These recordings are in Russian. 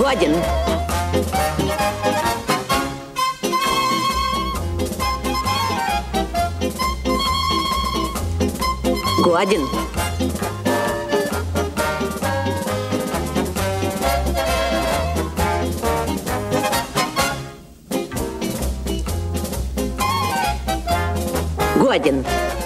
Годен. Годен. Годен.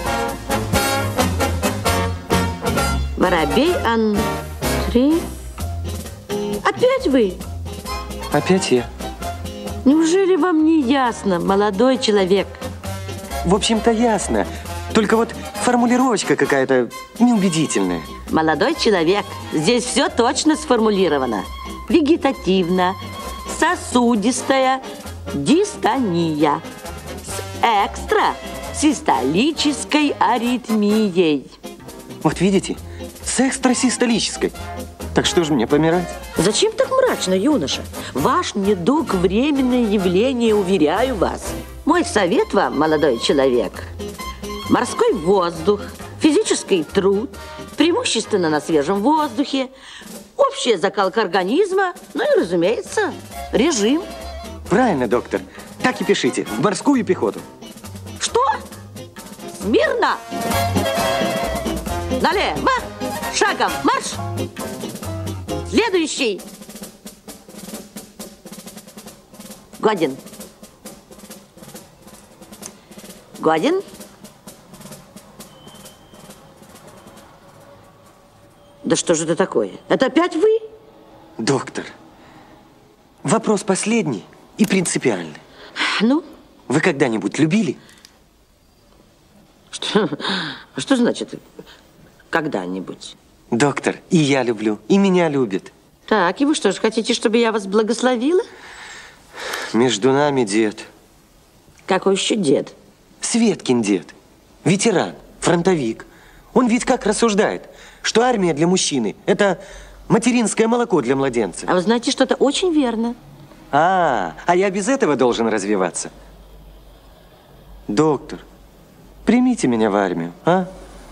Воробей Андрей. Опять вы? Опять я. Неужели вам не ясно, молодой человек? В общем-то, ясно. Только вот формулировочка какая-то неубедительная. Молодой человек, здесь все точно сформулировано. Вегетативно, сосудистая дистония с экстрасистолической аритмией. Вот видите, с экстрасистолической. Так что же мне помирать? Зачем так мрачно, юноша? Ваш недуг – временное явление, уверяю вас. Мой совет вам, молодой человек – морской воздух, физический труд, преимущественно на свежем воздухе, общая закалка организма, ну и, разумеется, режим. Правильно, доктор. Так и пишите. В морскую пехоту. Что? Смирно! Налево! Шагом марш! Следующий! Годен. Годен. Да что же это такое? Это опять вы? Доктор, вопрос последний и принципиальный. Ну? Вы когда-нибудь любили? Что значит когда-нибудь? Доктор, и я люблю, и меня любят. Так, и вы что же, хотите, чтобы я вас благословила? Между нами дед. Какой еще дед? Светкин дед. Ветеран, фронтовик. Он ведь как рассуждает, что армия для мужчины – это материнское молоко для младенца. А вы знаете, что это очень верно. А я без этого должен развиваться. Доктор, примите меня в армию, а?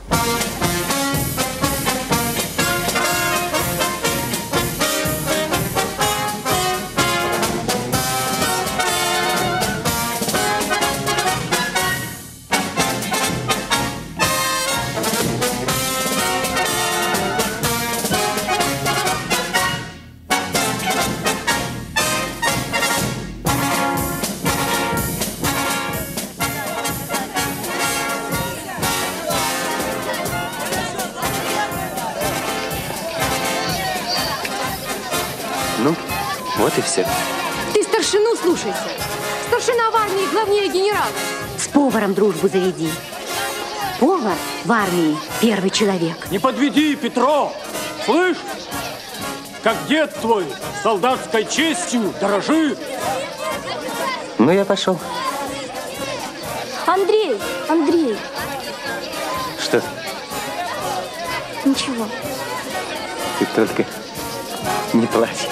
Ну, вот и все. Ты старшину слушайся. Старшина в армии главнее генерала. С поваром дружбу заведи. Повар в армии первый человек. Не подведи, Петро! Слышь, как дед твой солдатской честью дорожит. Ну, я пошел. Андрей, Андрей. Что? Ничего. Ты только не плачь.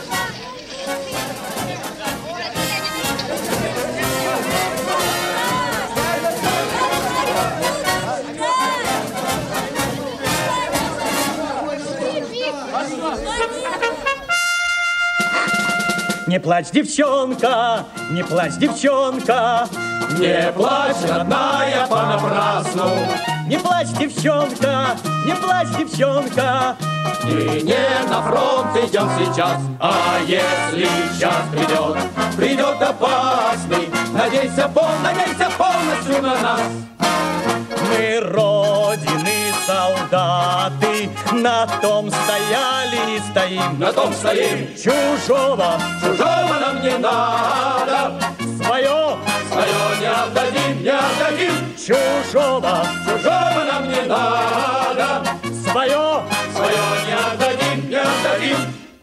Не плачь, девчонка, не плачь, девчонка. Не плачь, родная, понапрасну. Не плачь, девчонка, не плачь, девчонка. И не на фронт идем сейчас, а если час придет опасный, надейся полностью на нас. Мы родины солдаты, на том стояли и стоим. На том стоим, Чужого нам не надо. свое Свое не отдадим. чужого Нам не надо. свое Свое не отдадим.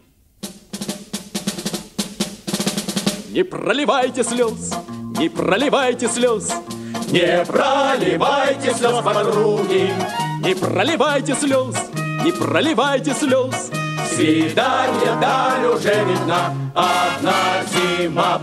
Не проливайте слез, не проливайте слез. Не проливайте слез, подруги. Не проливайте слез, не проливайте слез. Свидание даль уже видна. Одна зима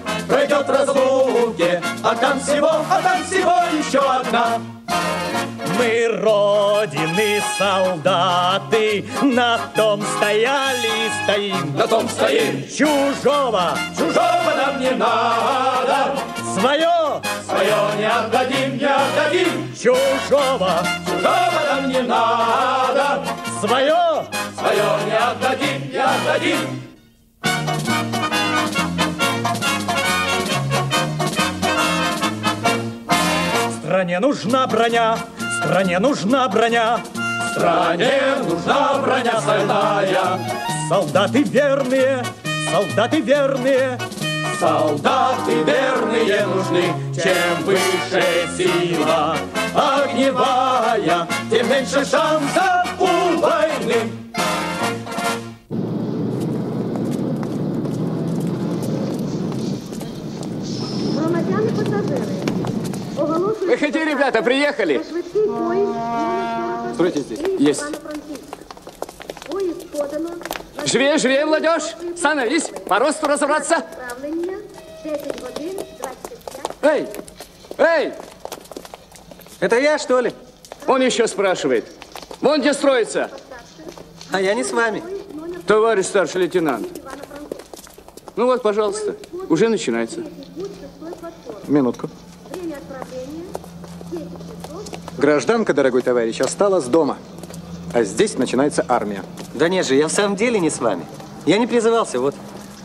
пройдет в разлуке, а там всего еще одна. мы родины солдаты, на том стояли и стоим. На том стоим. Чужого Нам не надо. свое Не отдадим, не отдадим. чужого Нам не надо. свое Не отдадим, не отдадим. Стране нужна броня, стране нужна броня, Стране нужна броня стальная. солдаты верные, солдаты верные. Солдаты верные нужны. Чем выше сила огневая, тем меньше шансов у войны. Громадяни пасажири. Оголошую. Выходи, ребята, приехали. Швидкий поїзд номер 46. Стойте здесь. Есть. Івано-Франківськ. Поїзд подано. Живее, живее, молодежь. Становись. По росту разобраться. Відправлення 10 годин 25. Эй, эй, Это я, что ли? он еще спрашивает. Вон где строится. А я не с вами. Товарищ старший лейтенант. Івано-Франківськ. Ну вот, пожалуйста, уже начинается. Будь шестой платформы. Минутку. Время отправления 10 часов. Гражданка, дорогой товарищ, осталась дома. А здесь начинается армия. Да нет же, я в самом деле не с вами. Я не призывался, вот.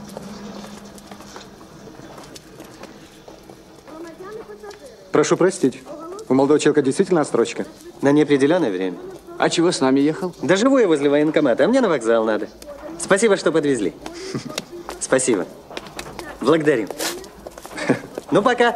Громадяни пасажири. Прошу простить. У молодого человека действительно отсрочка. На неопределенное время. А чего с нами ехал? Да живу я возле военкомата, а мне на вокзал надо. Спасибо, что подвезли. Спасибо. Благодарю. Ну, пока.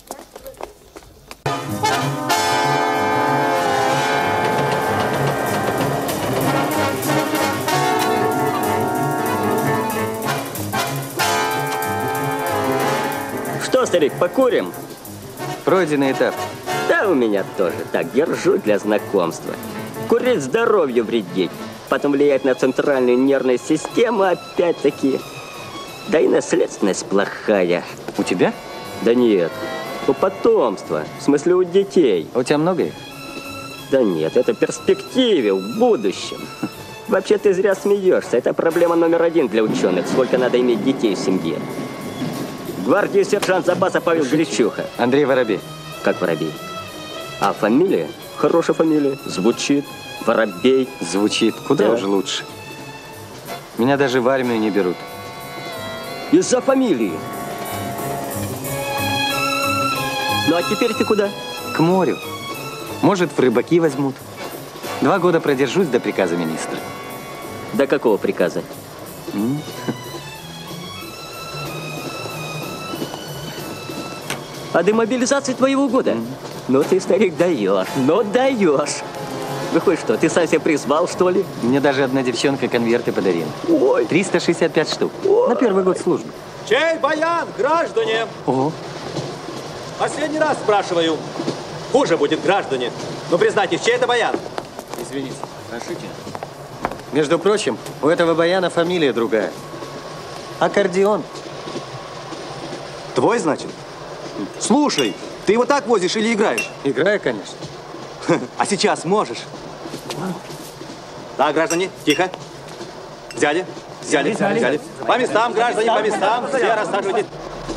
Что, старик, покурим? Пройденный этап. Да, у меня тоже. Так, держу для знакомства. Курить здоровью вредить. Потом влиять на центральную нервную систему опять-таки. Да и наследственность плохая. У тебя? Да нет, у потомства. В смысле, у детей. А у тебя много их? Да нет, это в перспективе, в будущем. Вообще ты зря смеешься. Это проблема номер один для ученых. Сколько надо иметь детей в семье. В гвардии сержант запаса Павел Гречуха. Андрей Воробей. Как Воробей. А фамилия? Хорошая фамилия. Звучит. Воробей. Звучит куда Да. уже лучше. Меня даже в армию не берут. Из-за фамилии. Ну а теперь ты куда? К морю. Может, в рыбаки возьмут. 2 года продержусь до приказа министра. До какого приказа? А демобилизации твоего года? Ну ты, старик, даешь. Ну даешь. Выходит, что, ты сам себя призвал, что ли? Мне даже одна девчонка конверты подарила. Ой. 365 штук. На первый год службы. Чей баян, граждане? Ого. Последний раз спрашиваю. Хуже будет, граждане. Ну, признайтесь, чей это баян? Извините, разрешите? Между прочим, у этого баяна фамилия другая. Аккордеон. Твой, значит? Слушай, ты его так возишь или играешь? Играю, конечно. А сейчас можешь? Так, граждане, тихо. Взяли? Взяли. По местам, граждане, по местам. Все рассаживайтесь.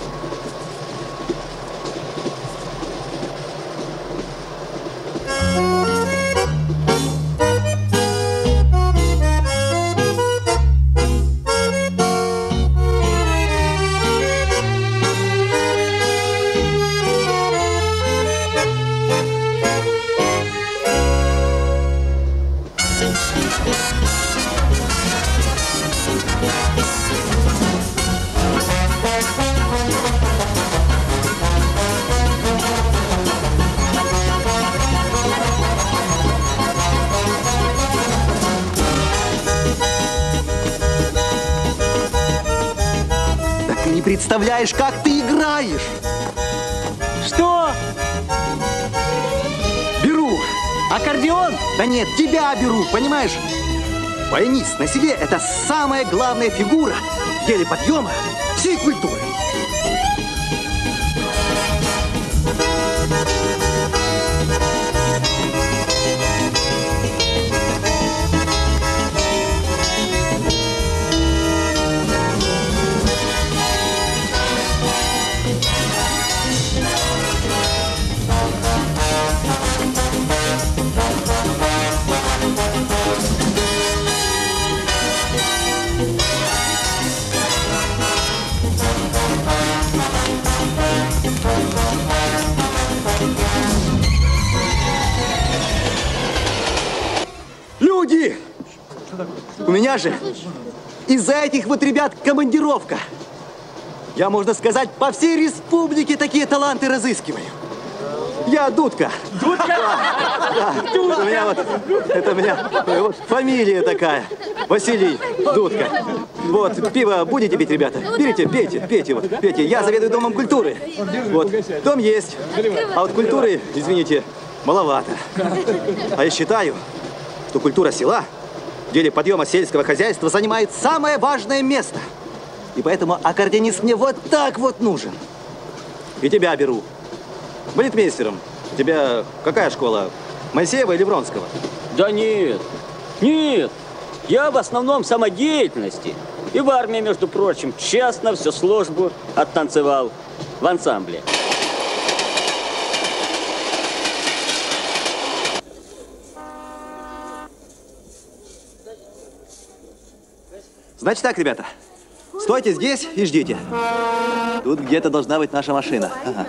Ты не представляешь, как ты играешь! Что? Беру! Аккордеон? Да нет, тебя беру, понимаешь? Баянист на селе – это самая главная фигура в деле подъема всей культуры. меня же из-за этих вот ребят командировка. Я, можно сказать, по всей республике такие таланты разыскиваю. Я Дудка. Дудка? Да. Это у меня вот фамилия такая. Василий Дудка. Вот, пиво будете пить, ребята? Берите, пейте, вот, пейте. Я заведую Домом культуры. Вот, дом есть, а вот культуры, извините, маловато. А я считаю, что культура села в деле подъема сельского хозяйства занимает самое важное место. И поэтому аккордеонист мне вот так вот нужен. И тебя беру. Балетмейстером. У тебя какая школа? Моисеева или Вронского? Да нет. Я в основном самодеятельности. И в армии, между прочим, честно всю службу оттанцевал в ансамбле. Значит так, ребята. Стойте здесь и ждите. Тут где-то должна быть наша машина. Ага.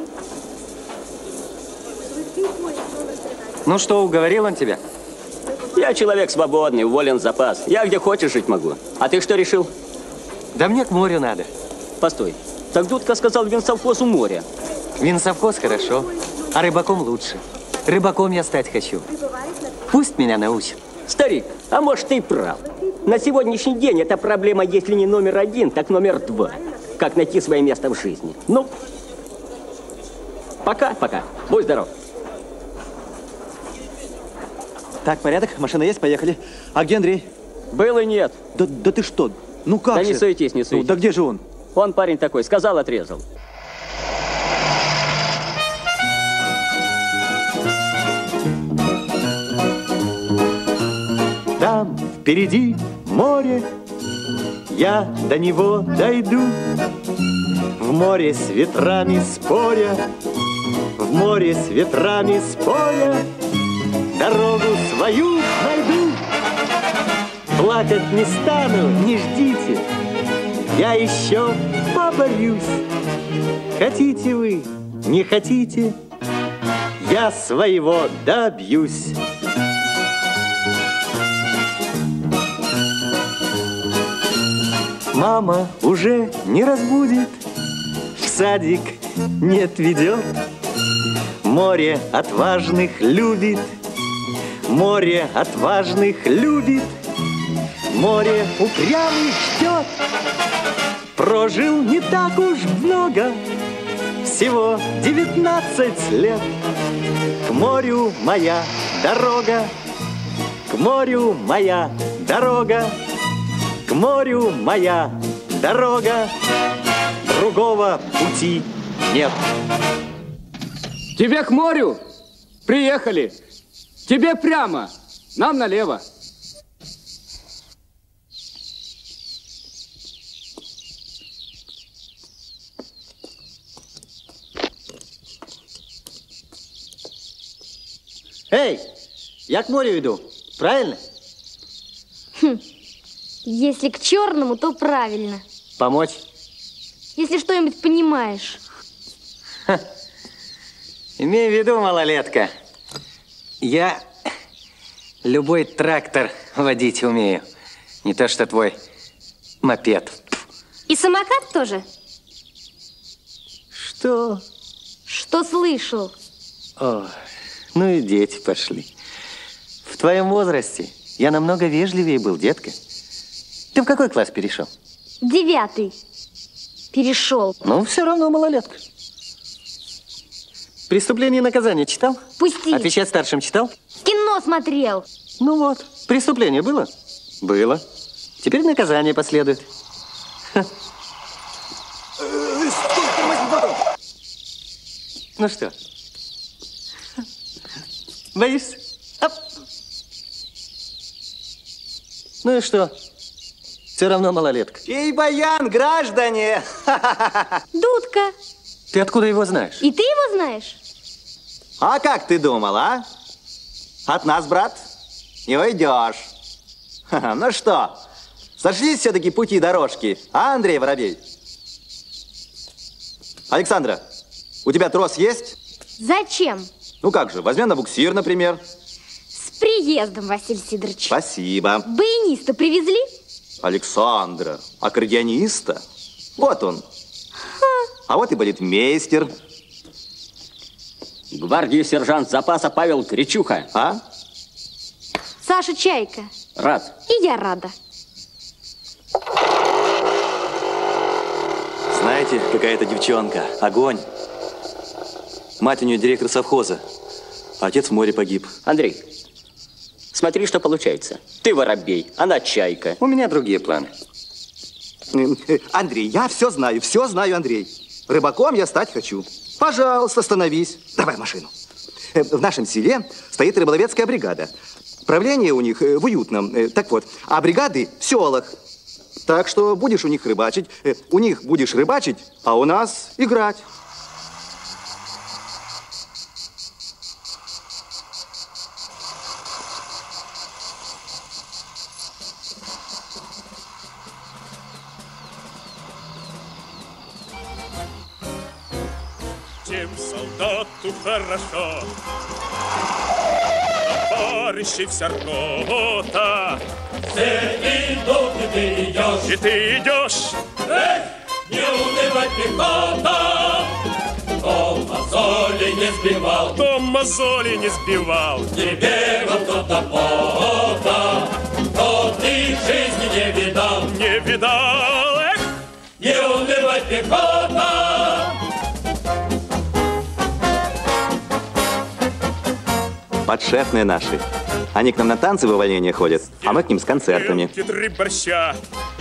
Ну что, уговорил он тебя? Я человек свободный, уволен в запас. Я где хочешь жить могу. А ты что решил? Да мне к морю надо. Постой. Так Дудка сказал, винсовхоз у моря. Винсовхоз хорошо, а рыбаком лучше. Рыбаком я стать хочу. Пусть меня научат. Старик, а может ты и прав. На сегодняшний день эта проблема, если не номер 1, так номер 2. Как найти свое место в жизни. Ну, пока. Будь здоров. Так, порядок, машина есть, поехали. А где Андрей? Был и нет. Да ты что? Ну как же? Да не суетись. Ну, да где же он? Он парень такой, сказал, отрезал. Там впереди море, я до него дойду. В море с ветрами споря, в море с ветрами споря, дорогу свою найду. Плакать не стану, не ждите, я еще поборюсь. Хотите вы, не хотите, я своего добьюсь. Мама уже не разбудит, в садик не отведет. Море отважных любит, море отважных любит, море упрямых ждет. Прожил не так уж много, всего 19 лет. К морю моя дорога, к морю моя дорога, к морю моя дорога, другого пути нет. Тебе к морю? Приехали. Тебе прямо, нам налево. Эй, я к морю иду, правильно? Если к черному, то правильно. Помочь? Если что-нибудь понимаешь. Имей в виду, малолетка, я любой трактор водить умею. Не то что твой мопед. И самокат тоже? Что? Что слышал? О, ну и дети пошли. В твоем возрасте я намного вежливее был, детка. Ты в какой класс перешел? 9. Перешел. Ну, все равно малолетка. «Преступление и наказание» читал? Пусти. «Отвечать старшим» читал? Кино смотрел. Ну вот, преступление было? Было. Теперь наказание последует. Ну что? Боишься? Оп. Ну и что? Все равно малолетка. Эй, баян, граждане! Дудка. Ты откуда его знаешь? И ты его знаешь? А как ты думал, а? От нас, брат, не уйдешь. Ну что, сошлись все-таки пути и дорожки, а, Андрей Воробей? Александра, у тебя трос есть? Зачем? Ну как же, возьмем на буксир, например. С С приездом, Василий Сидорович. Спасибо. Баяниста привезли? Александра, аккордеониста. Вот он. А вот и балетмейстер. Гвардии сержант запаса Павел Кричуха. А? Саша Чайка. Рад. И я рада. Знаете, какая-то девчонка. Огонь. Мать у нее директор совхоза. А отец в море погиб. Андрей, смотри, что получается. Ты воробей, она чайка. У меня другие планы. Андрей, я все знаю, Андрей. Рыбаком я стать хочу. Пожалуйста, становись. Давай машину. В нашем селе стоит рыболовецкая бригада. Правление у них в Уютном. Так вот, а бригады в селах. Так что будешь у них рыбачить, у них будешь рыбачить, а у нас играть. Тем солдату хорошо, товарищей вся рота. Все идут, и ты идешь. И ты идешь. Эх, не унывай, пехота. Кто мозоли не сбивал. Кто мозоли не сбивал. Не бегал кто-то пота. Кто ты жизни не видал. Не видал. Эх. Не унывай, пехота. Подшефные наши. Они к нам на танцы в увольнение ходят, а мы к ним с концертами. 3 борща,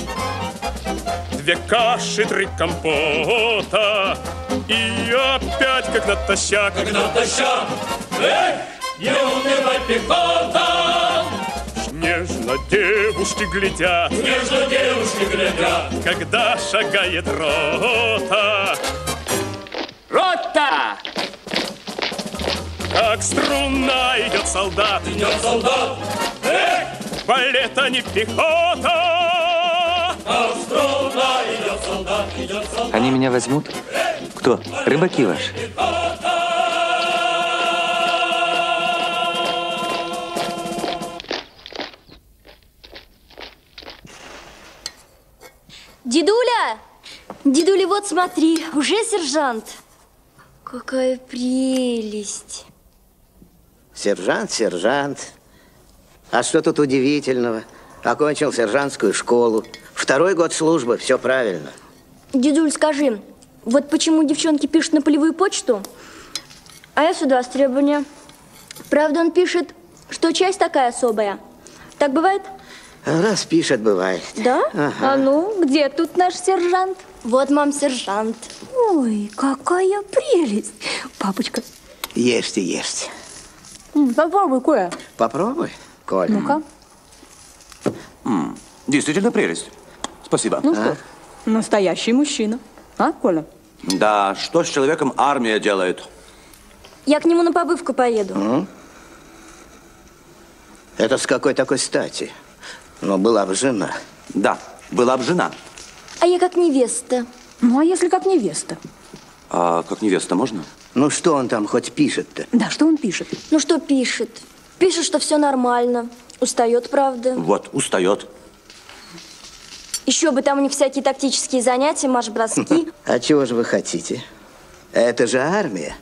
2 каши, 3 компота. И опять как натощак. Как натощак. Эх, не унывай, пехота. Нежно девушки глядят. Нежно девушки глядят. Когда шагает рота. Рота! Как струна идет солдат. Идет солдат. Эх! Балет, а не пехота. Как струна идет солдат. Идет солдат. Они меня возьмут? Кто? Рыбаки ваши? Дедуля! Дедуля, вот смотри, уже сержант. Какая прелесть. Сержант, сержант. А что тут удивительного? Окончил сержантскую школу. 2-й год службы, все правильно. Дедуль, скажи, вот почему девчонки пишут на полевую почту, а я сюда с требования. Правда, он пишет, что часть такая особая. Так бывает? Раз пишет, бывает. Да? Ага. А ну, где тут наш сержант? Вот, мам, сержант. Ой, какая прелесть. Папочка. Ешьте, ешьте. Попробуй, Коля. Попробуй, Коля. Ну-ка. Действительно прелесть. Спасибо. Ну что ж, настоящий мужчина. А, Коля? Да, что с человеком армия делает? Я к нему на побывку поеду. Это с какой такой стати? Но была бы жена. Да, была бы жена. А я как невеста. Ну, а если как невеста? А как невеста можно? Ну, что он там хоть пишет-то? Да, что он пишет? Ну, что пишет? Пишет, что все нормально. Устает, правда. Вот, устает. Еще бы там у них всякие тактические занятия, марш-броски. А чего же вы хотите? Это же армия.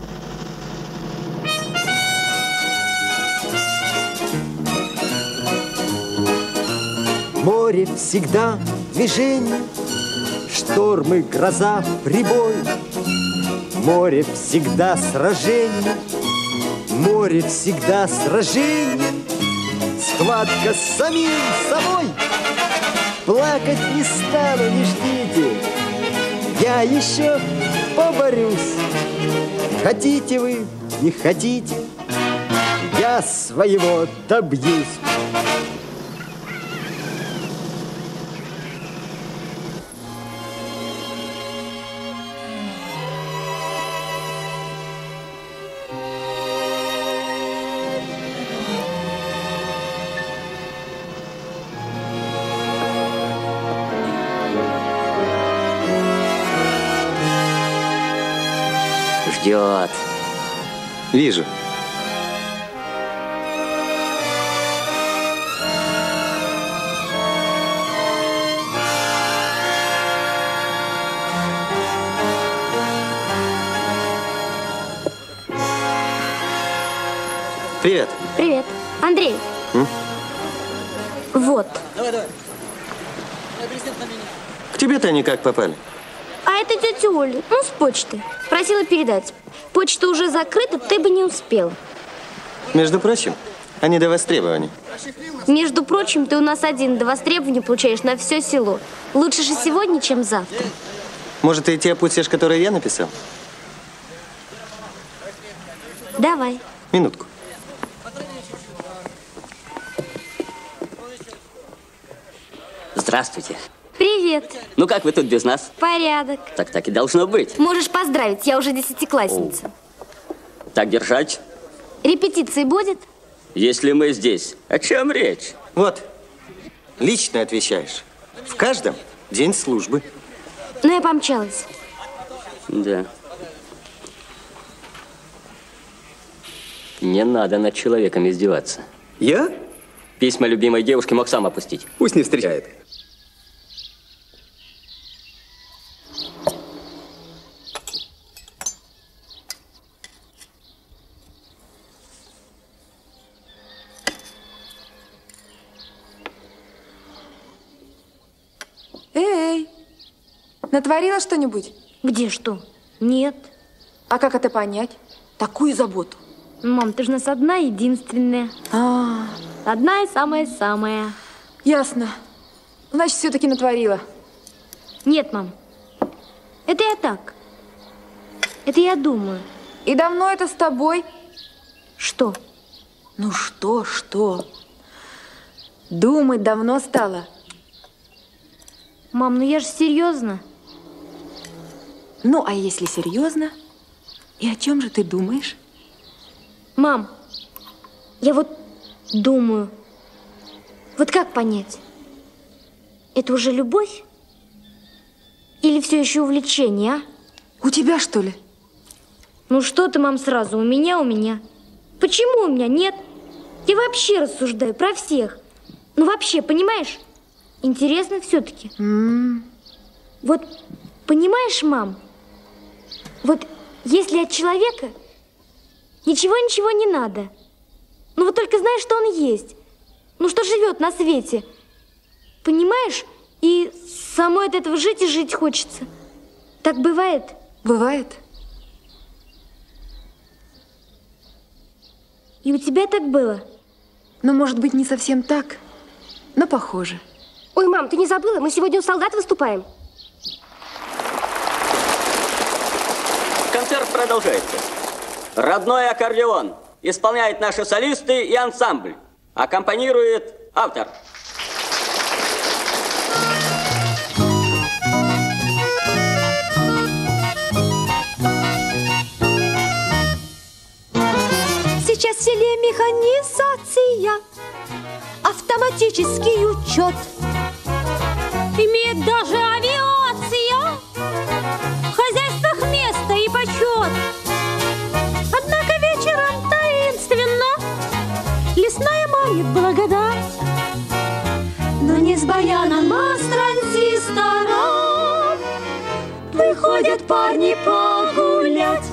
Море всегда движение, штормы, гроза, прибой. Море всегда сражение, море всегда сражение. Схватка с самим собой. Плакать не стану, не ждите. Я еще поборюсь. Хотите вы, не хотите, я своего добьюсь. Ждет. Вижу. Привет. Привет. Андрей. Вот. К тебе-то они как попали? А это тетя Оля, ну, с почты. Просила передать. Почта уже закрыта, ты бы не успел. Между прочим, они до востребования. Между прочим, ты у нас один до востребования получаешь на все село. Лучше же сегодня, чем завтра. Может, ты те опустишь, которые я написал? Давай. Минутку. Здравствуйте. Привет. Ну как вы тут без нас? Порядок. Так и должно быть. Можешь поздравить, я уже 10-классница. Так держать. Репетиции будет? Если мы здесь, о чем речь? Вот, лично отвечаешь. В каждом день службы. Ну, я помчалась. Да. Не надо над человеком издеваться. Я? Письма любимой девушки мог сам опустить. Пусть не встречает. Эй, натворила что-нибудь? Где что? Нет. А как это понять? Такую заботу. Мам, ты же у нас одна единственная. Одна и самая-самая. Ясно. Значит, все-таки натворила. Нет, мам. Это я так. Это я думаю. И давно это с тобой? Что? Ну что? Думать давно стало. Мам, ну я же серьезно. Ну, а если серьезно? И о чем же ты думаешь? Мам, я вот думаю. Вот как понять? Это уже любовь? Или все еще увлечение, а? У тебя, что ли? Ну что ты, мам, сразу? У меня. Почему у меня нет? Я вообще рассуждаю про всех. Ну вообще, понимаешь? Интересно все-таки. Вот, понимаешь, мам? Вот если от человека ничего не надо. Ну вот только знаешь, что он есть. Ну что живет на свете. Понимаешь? И самой от этого жить и жить хочется. Так бывает? Бывает. И у тебя так было? Ну, может быть, не совсем так, но похоже. Ой, мам, ты не забыла? Мы сегодня у солдат выступаем. Концерт продолжается. Родной аккордеон. Исполняют наши солисты и ансамбль. Аккомпанирует автор. Сейчас в селе механизация, автоматический учет. Имеет даже авиация, в хозяйствах место и почет. Однако вечером таинственно лесная манит благодать. Но не с баяном, а с транзистором выходят парни погулять.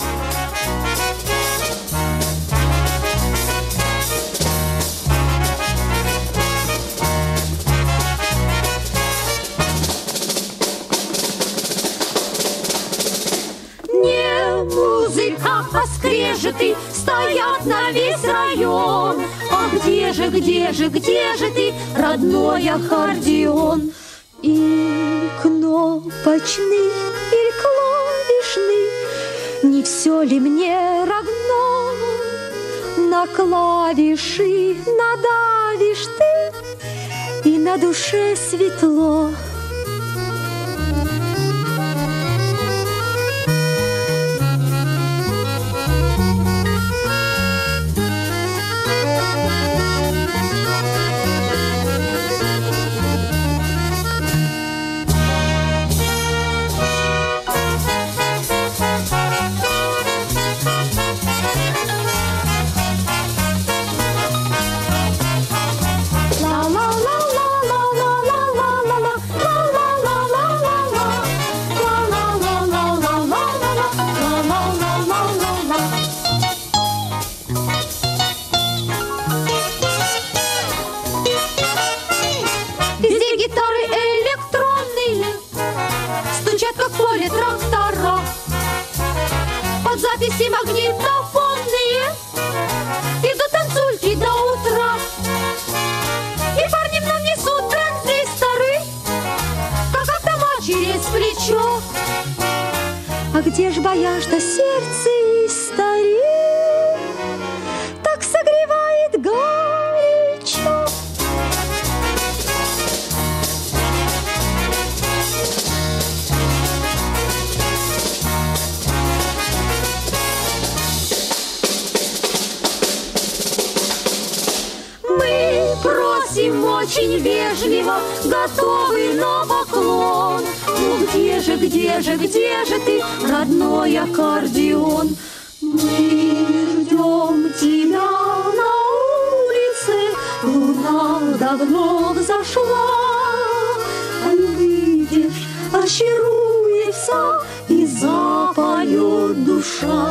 Музыка, а скрежеты стоят на весь район. А где же ты, родной аккордеон? И кнопочный, и клавишный, не все ли мне равно? На клавиши надавишь ты, и на душе светло. стучат, как в поле трактора. Под записи магнитофонные идут танцульки до утра. И парни нам несут транзисторы, как автомат через плечо. А где ж бояж-то сердце и старик, так согревает горячо? Мы просим очень вежливо, готовы на поклон. Ну где же ты, родной аккордеон? Мы ждем тебя на улице, луна давно взошла. Выйдешь, очаруешься, и запоет душа.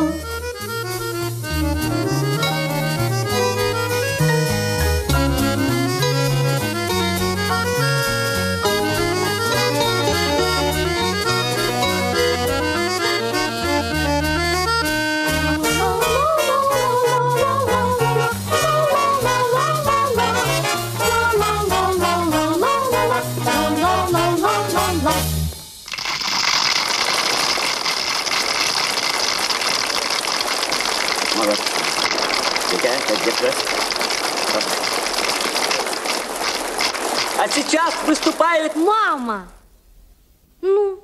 А сейчас выступает... Мама! Ну?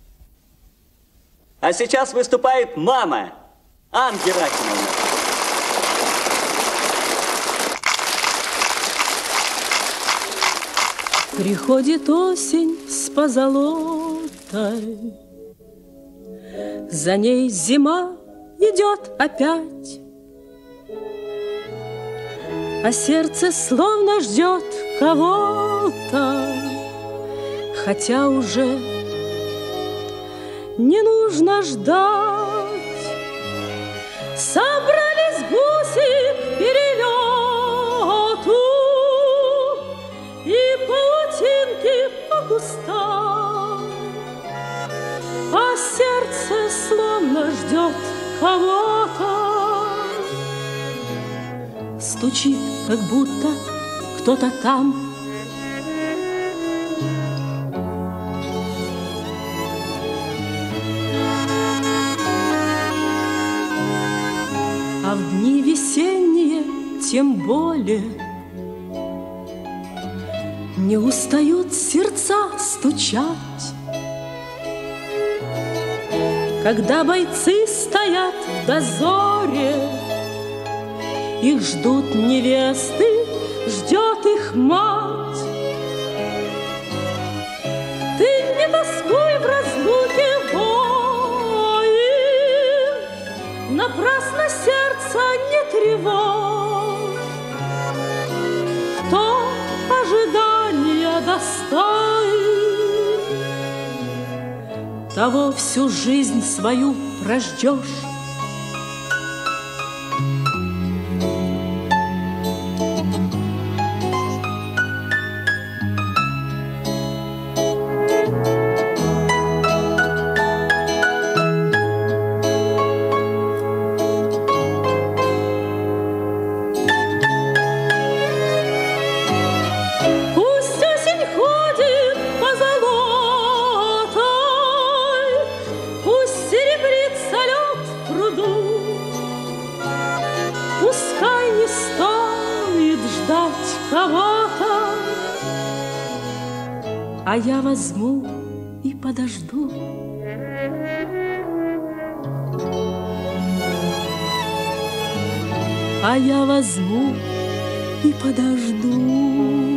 А сейчас выступает мама, Анна Герасимовна. Приходит осень с позолотой, за ней зима идет опять, а сердце словно ждет кого-то, хотя уже не нужно ждать. Собрались гуси к перелету, и паутинки по кустам, а сердце словно ждет кого-то. Стучит, как будто кто-то там. А в дни весенние тем более не устают сердца стучать, когда бойцы стоят в дозоре, их ждут невесты, ждет их мать. Ты не тоскуй в разлуке, воин, напрасно сердце не тревожь. Кто ожидания достоин, того всю жизнь свою прождешь. А я возьму и подожду. А я возьму и подожду.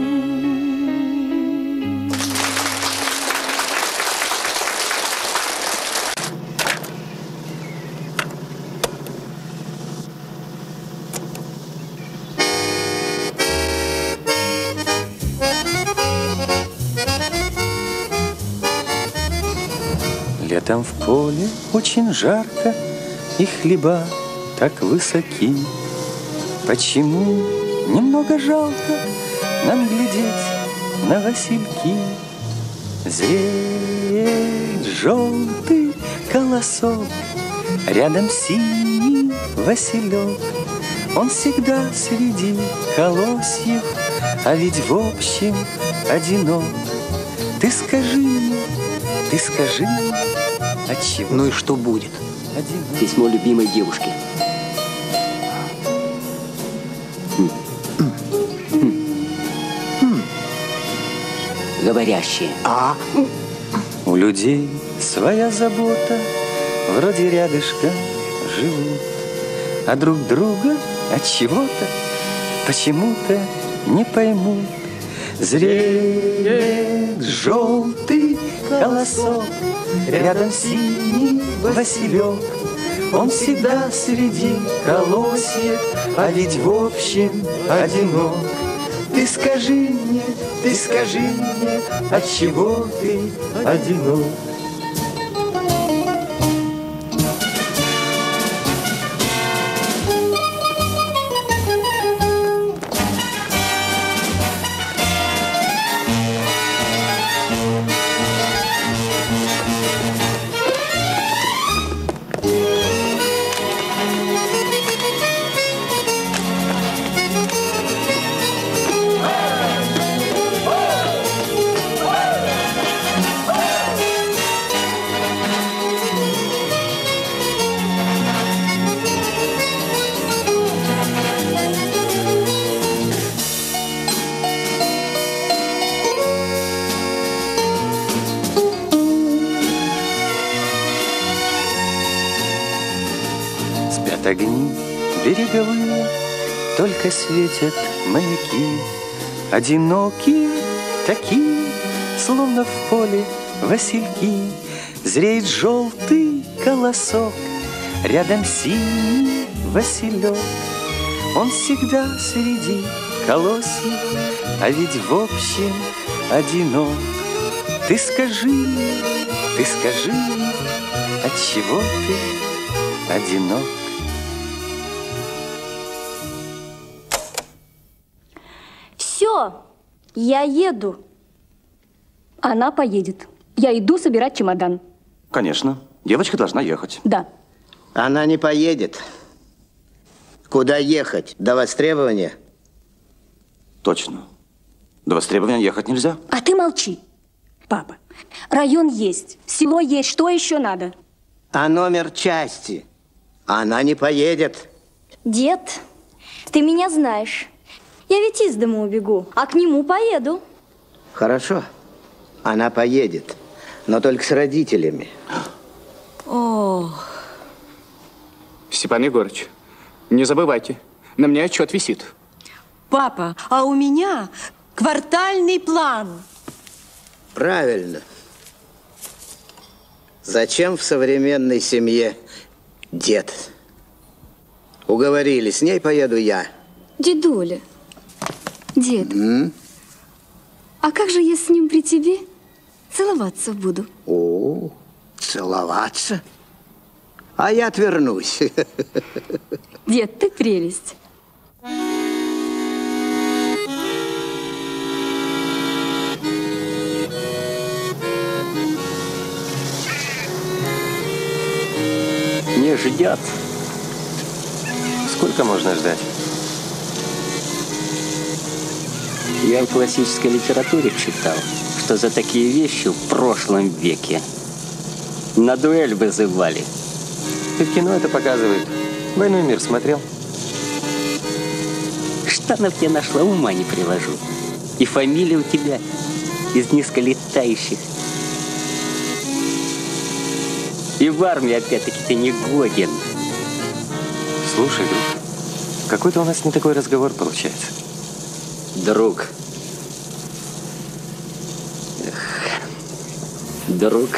Летом в поле очень жарко, и хлеба так высоки. Почему немного жалко нам глядеть на васильки? Зреет желтый колосок, рядом синий василек. Он всегда среди колосьев, а ведь в общем одинок. Ты скажи, отчего? Ну и что будет? Одинок. Письмо любимой девушки. Говорящие. У людей своя забота, вроде рядышком живут, а друг друга от чего-то почему-то не поймут. Зреет желтый колосок, рядом синий василек. Он всегда среди колосьев, а ведь в общем одинок. Ты скажи мне, отчего ты одинок? Огни береговые, только светят маяки. Одинокие такие, словно в поле васильки. Зреет желтый колосок, рядом синий василек. Он всегда среди колосьев, а ведь в общем одинок. Ты скажи, отчего ты одинок? Все, я еду. Она поедет. Я иду собирать чемодан. Конечно. Девочка должна ехать. Да. Она не поедет. Куда ехать? До востребования? Точно. До востребования ехать нельзя. А ты молчи, папа. Район есть, село есть, что еще надо? А номер части? Она не поедет. Дед, ты меня знаешь. Я ведь из дома убегу, а к нему поеду. Хорошо. Она поедет, но только с родителями. Ох. Степан Егорыч, не забывайте, на мне отчет висит. Папа, а у меня квартальный план. Правильно. Зачем в современной семье дед? Уговорили, с ней поеду я. Дедуля, дед, а как же я с ним при тебе целоваться буду? О, целоваться? А я отвернусь. Дед, ты прелесть. Не ждет. Сколько можно ждать? Я в классической литературе читал, что за такие вещи в прошлом веке на дуэль вызывали. Ты в кино это показывают. «Войну и мир» смотрел? Штанов я нашла, ума не приложу. И фамилия у тебя из низколетающих. И в армии опять-таки ты не годен. Слушай, друг, какой-то у нас не такой разговор получается. Друг. Эх, друг.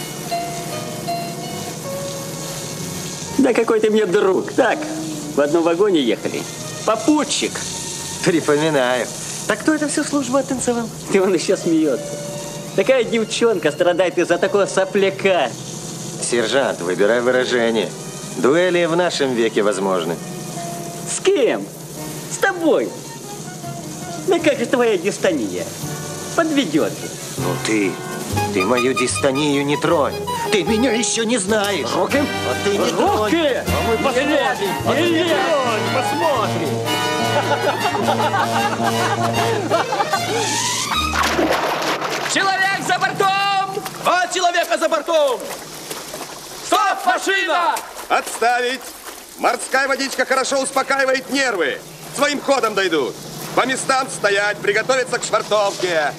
Да какой ты мне друг. Так, в одном вагоне ехали. Попутчик. Припоминаю. Так кто это всю службу оттанцевал? И он еще смеется. Такая девчонка страдает из-за такого сопляка. Сержант, выбирай выражение. Дуэли в нашем веке возможны. С кем? С тобой. Да как же твоя дистония? Подведет же. Ну ты Ты мою дистонию не тронь. Ты меня еще не знаешь. Руки! А ты не тронь. Руки! А мы посмотрим. А ты не тронь, посмотрим. Человек за бортом! 2 человека за бортом! Стоп, машина! Отставить! Морская водичка хорошо успокаивает нервы. Своим ходом дойдут. По местам стоять, приготовиться к швартовке.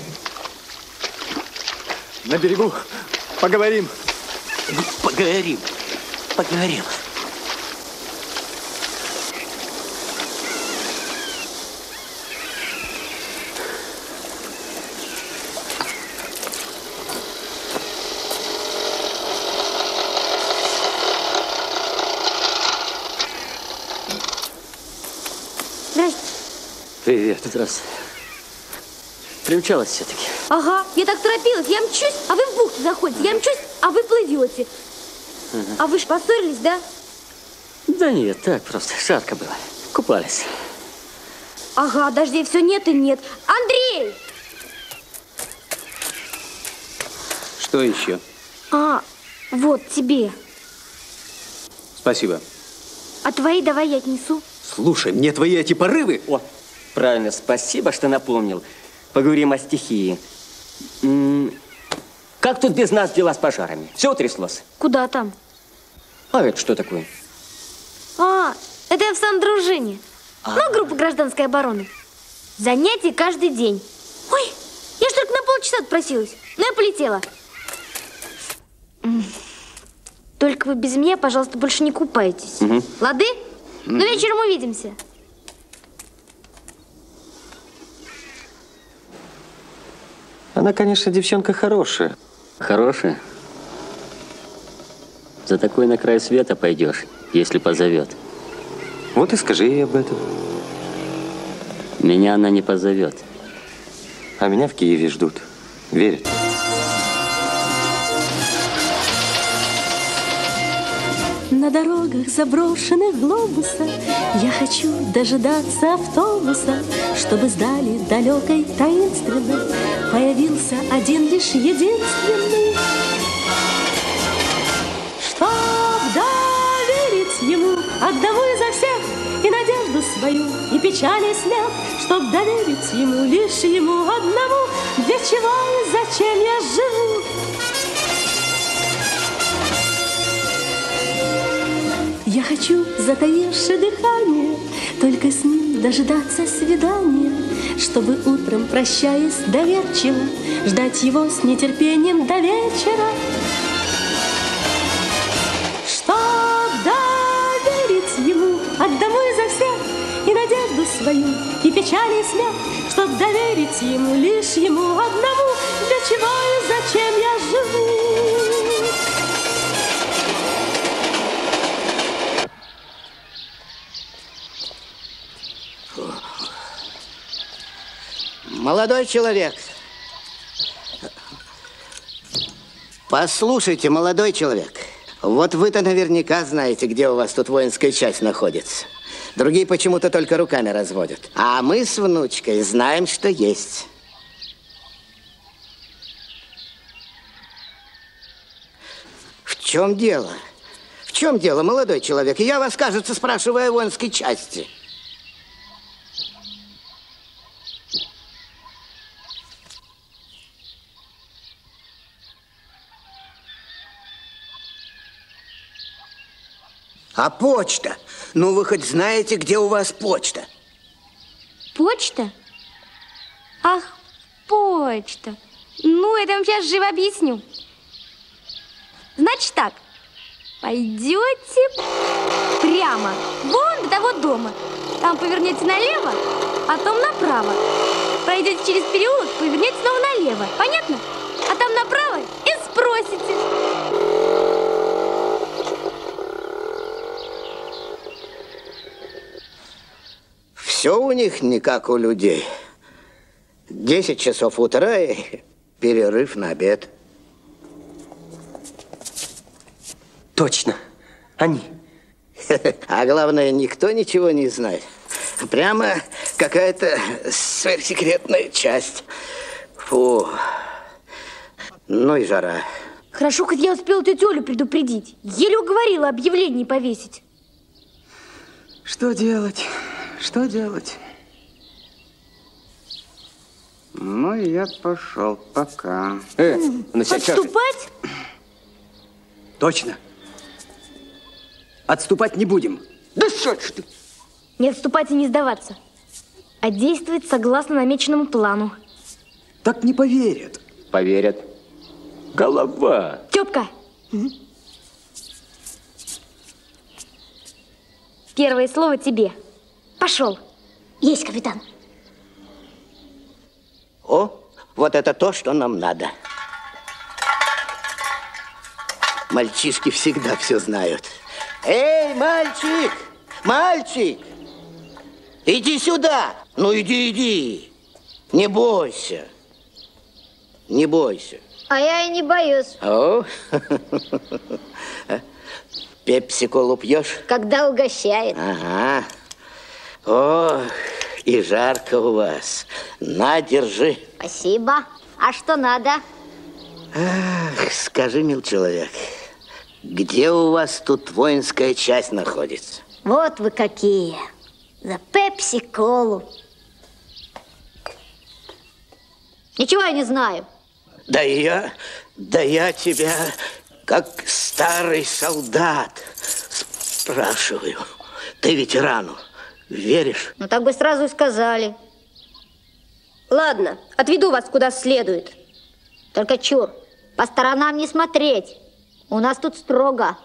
На берегу поговорим. Поговорим. Поговорим. Привет. Здравствуй. Примчалась все-таки. Ага, я так торопилась, я мчусь, а вы в бухту заходите, я мчусь, а вы плывете. А вы ж поссорились, да? Да нет, так просто, жарко было. Купались. Ага, дождей все нет и нет. Андрей! Что еще? А, вот тебе. Спасибо. А твои давай я отнесу. Слушай, мне твои эти порывы... О, правильно, спасибо, что напомнил. Поговорим о стихии. Как тут без нас дела с пожарами? Все утряслось? Куда там? А это что такое? А, это я в сандружине. Ну, группа гражданской обороны. Занятия каждый день. Ой, я ж только на полчаса отпросилась. Ну, я полетела. Только вы без меня, пожалуйста, больше не купайтесь. Угу. Лады? Ну, вечером увидимся. Она, конечно, девчонка хорошая. Хорошая? За такой на край света пойдешь, если позовет. Вот и скажи ей об этом. Меня она не позовет. А меня в Киеве ждут. Верят. На дорогах заброшенных глобуса я хочу дожидаться автобуса, чтобы сдали далекой таинственной появился один лишь единственный. Чтоб доверить ему одному изо всех и надежду свою, и печаль, и смех, чтоб доверить ему лишь ему одному, для чего и зачем я живу. Я хочу, затаивши дыхание, только с ним дождаться свидания, чтобы утром, прощаясь доверчиво, ждать его с нетерпением до вечера. Чтоб доверить ему одному изо всех и надежду свою, и печаль, и смех, чтоб доверить ему лишь ему одному, для чего и зачем я живу. Молодой человек. Послушайте, молодой человек. Вот вы-то наверняка знаете, где у вас тут воинская часть находится. Другие почему-то только руками разводят. А мы с внучкой знаем, что есть. В чем дело? В чем дело, молодой человек? Я вас, кажется, спрашиваю о воинской части. А почта? Ну, вы хоть знаете, где у вас почта? Почта? Ах, почта. Ну, это я вам сейчас живо объясню. Значит так, пойдете прямо, вон до того дома. Там повернете налево, а потом направо. Пройдете через переулок, повернете снова налево. Понятно? А там направо и спросите. Все у них не как у людей. 10 часов утра и перерыв на обед. Точно. Они. А главное, никто ничего не знает. Прямо какая-то сверхсекретная часть. Фу. Ну и жара. Хорошо, хоть я успела тетю Олю предупредить. Еле уговорила объявление повесить. Что делать? Что делать? Ну, я пошел пока. Отступать? Точно. Отступать не будем. Да что ж ты? Не отступать и не сдаваться, а действовать согласно намеченному плану. Так не поверят. Поверят. Голова. Тёпка. Первое слово тебе. Пошел. Есть, капитан. О, вот это то, что нам надо. Мальчишки всегда все знают. Эй, мальчик! Мальчик! Иди сюда! Ну, иди. Не бойся. Не бойся. А я и не боюсь. О, пепси-колу пьешь? Когда угощает. Ага. О, и жарко у вас. На, держи. Спасибо. А что надо? Ах, скажи, мил человек, где у вас тут воинская часть находится? Вот вы какие. За пепси-колу. Ничего я не знаю. Да я тебя, как старый солдат, спрашиваю. Ты ветерану веришь? Ну, так бы сразу и сказали. Ладно, отведу вас куда следует. Только чур, по сторонам не смотреть. У нас тут строго.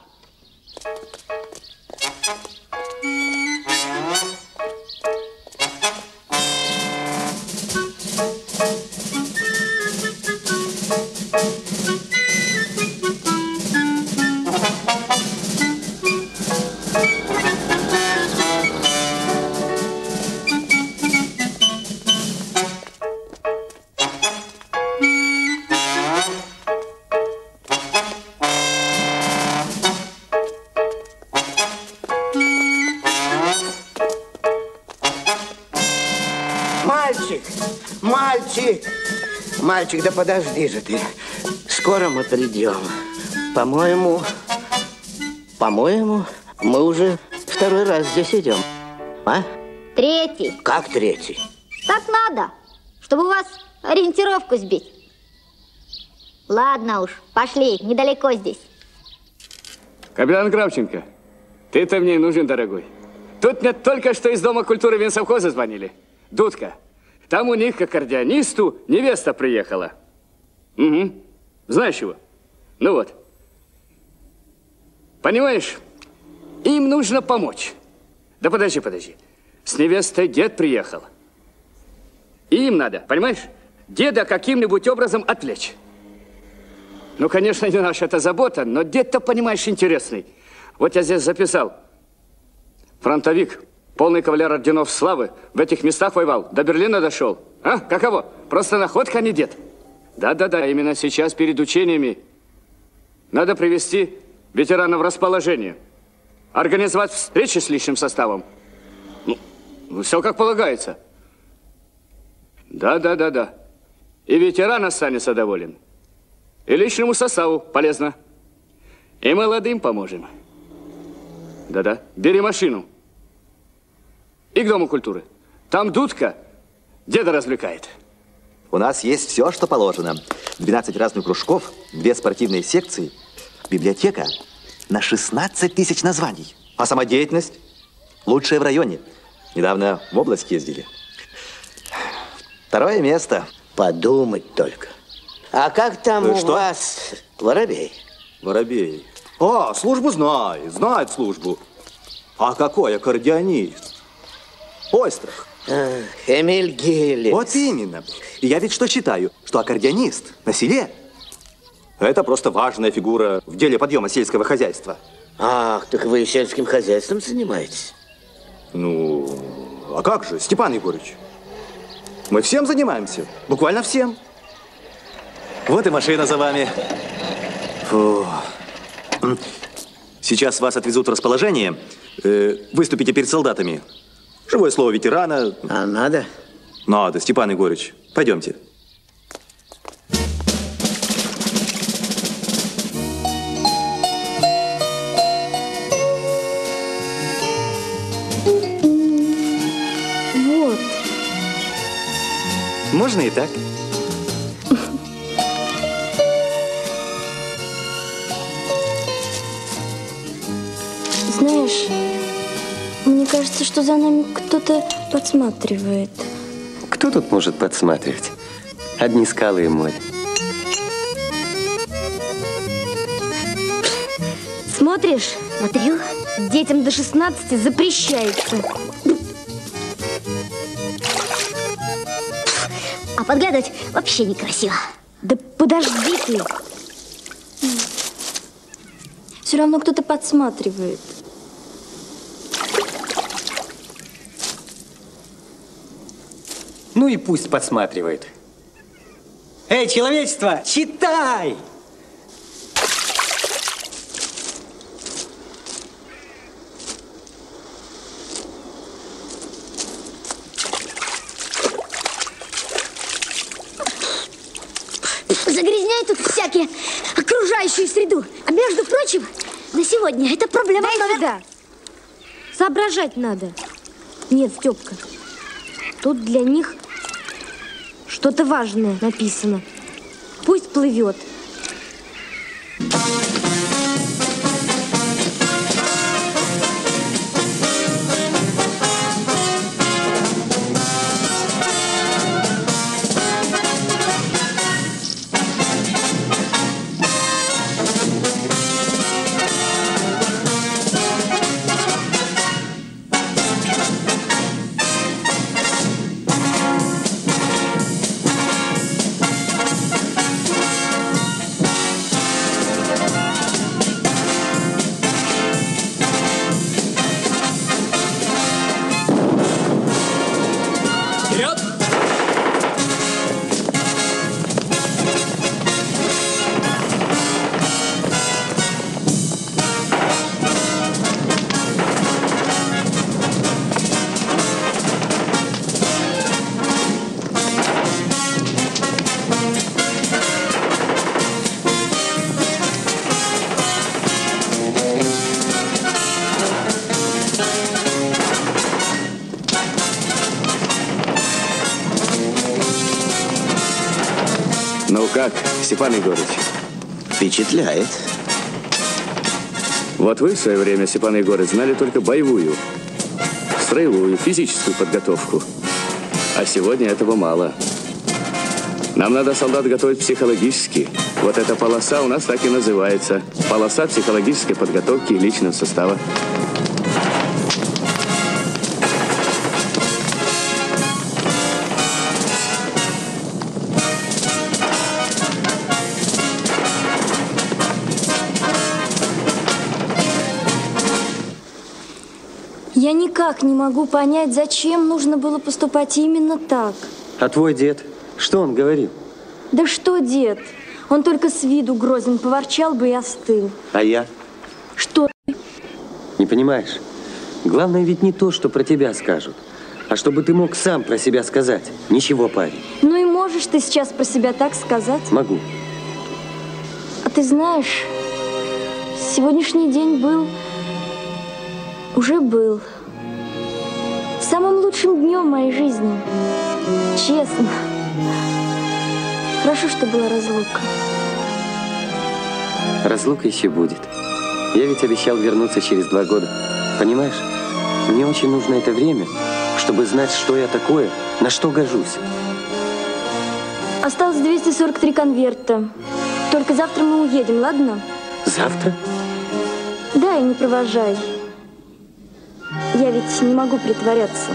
Мальчик, да подожди же ты. Скоро мы придем. По-моему, мы уже второй раз здесь идем. А? Третий. Как третий? Так надо, чтобы у вас ориентировку сбить. Ладно уж, пошли, недалеко здесь. Капитан Кравченко, ты-то мне нужен, дорогой. Тут мне только что из Дома культуры Венсовхоза звонили. Дудка. Там у них к аккордеонисту невеста приехала. Угу. Знаешь его? Ну вот. Понимаешь, им нужно помочь. Да подожди. С невестой дед приехал. И им надо, понимаешь, деда каким-нибудь образом отвлечь. Ну, конечно, не наша это забота, но дед-то, понимаешь, интересный. Вот я здесь записал. Фронтовик. Полный кавалер орденов славы, в этих местах воевал, до Берлина дошел. А, каково? Просто находка, а не дед. Да, именно сейчас перед учениями надо привести ветеранов в расположение, организовать встречи с личным составом. Ну, все как полагается. Да. И ветеран останется доволен, и личному составу полезно, и молодым поможем. Да, бери машину. И к Дому культуры. Там Дудка деда развлекает. У нас есть все, что положено. 12 разных кружков, 2 спортивные секции, библиотека на 16 тысяч названий. А самодеятельность лучшая в районе. Недавно в область ездили. 2 место. Подумать только. А как там у вас Воробей? Воробей. А, службу знает службу. А какой аккордеонист? Ойстрах. Эмиль Гиллис. Вот именно. И я ведь что считаю, что аккордеонист на селе – это просто важная фигура в деле подъема сельского хозяйства. Ах, так вы сельским хозяйством занимаетесь? Ну, а как же, Степан Егорыч? Мы всем занимаемся, буквально всем. Вот и машина за вами. Фу. Сейчас вас отвезут в расположение. Выступите перед солдатами. Живое слово ветерана. А надо? Надо, Степан Егорыч. Пойдемте. Можно и так. Знаешь, мне кажется, что за нами кто-то подсматривает. Кто тут может подсматривать? Одни скалы и море. Смотришь? Смотрю. Детям до 16 запрещается. А подглядывать вообще некрасиво. Да подожди ты. Все равно кто-то подсматривает. Ну и пусть подсматривает. Эй, человечество, читай! Загрязняют тут всякие окружающую среду. А между прочим, на сегодня это проблема номер... Да. Соображать надо. Нет, Степка. Тут для них что-то важное написано. Пусть плывет. Ну как, Степан Егорыч? Впечатляет. Вот вы в свое время, Степан Егорыч, знали только боевую, строевую, физическую подготовку. А сегодня этого мало. Нам надо солдат готовить психологически. Вот эта полоса у нас так и называется. Полоса психологической подготовки личного состава. Я никак не могу понять, зачем нужно было поступать именно так. А твой дед? Что он говорил? Да что дед? Он только с виду грозен, поворчал бы и остыл. А я? Что? Не понимаешь? Главное ведь не то, что про тебя скажут, а чтобы ты мог сам про себя сказать. Ничего, парень. Ну и можешь ты сейчас про себя так сказать? Могу. А ты знаешь, сегодняшний день был... Уже был. Самым лучшим днем моей жизни. Честно. Хорошо, что была разлука. Разлука еще будет. Я ведь обещал вернуться через 2 года. Понимаешь? Мне очень нужно это время, чтобы знать, что я такое, на что гожусь. Осталось 243 конверта. Только завтра мы уедем, ладно? Завтра? Да, и не провожай. Я ведь не могу притворяться.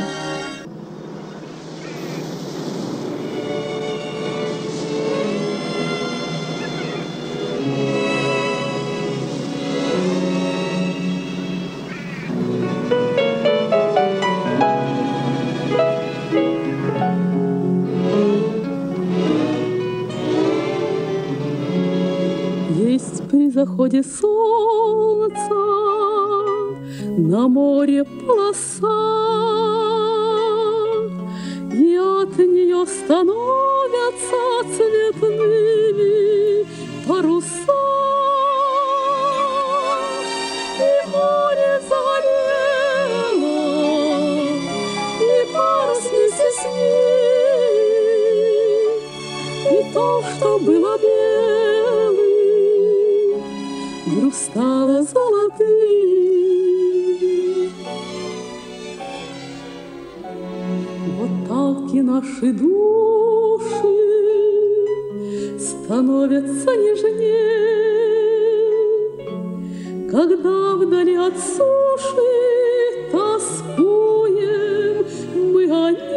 Есть при заходе солнца на море полоса, и от нее становятся цветными паруса. И море загорело, и парус вместе с ним то, что было белым, вдруг стало золотым. Вот так и наши души становятся нежнее, когда вдали от суши тоскуем мы о ней.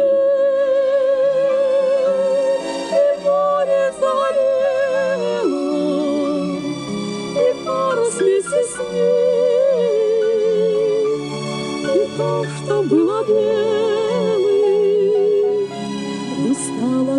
И море загорело, и парус вместе с ней, и то, что было белым, стало